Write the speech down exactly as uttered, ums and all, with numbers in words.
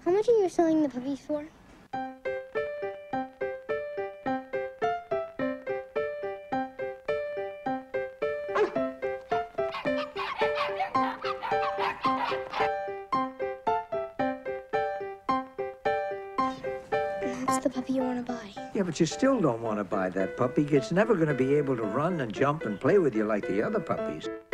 How much are you selling the puppies for? That's the puppy you want to buy. Yeah, but you still don't want to buy that puppy. It's never going to be able to run and jump and play with you like the other puppies.